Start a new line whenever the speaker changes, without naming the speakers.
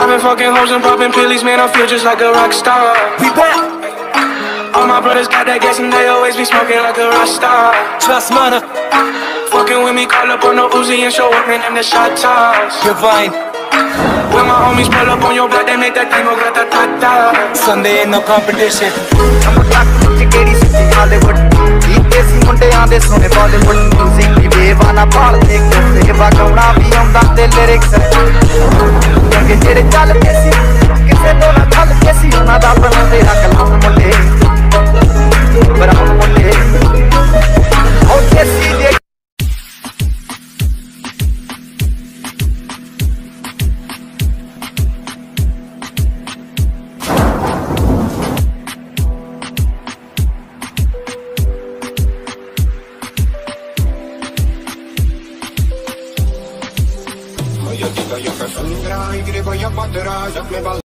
I've been fucking hoes and popping pillies, man, I feel just like a rock star.
We back.
All my brothers got that gas and they always be smoking like a Raistar.
Trust money.
Fucking with me, call up on the Uzi and show up, man, them the shot toss.
Divine.
When my homies pull up on your block, they make that thing go grata-ta-ta.
Sunday ain't no competition.
I'm a black kitty city Hollywood. Desi mundeyan de sone Bollywood. Music di bewana paal de kurde vagauna bhi aunda te lyrics. Ke jehde chalde si kise to na chalde si ona da banade akalam munde. Brown munde. Oh Jesse de
Я кидаю косу, игры, я подыра, я хлебал.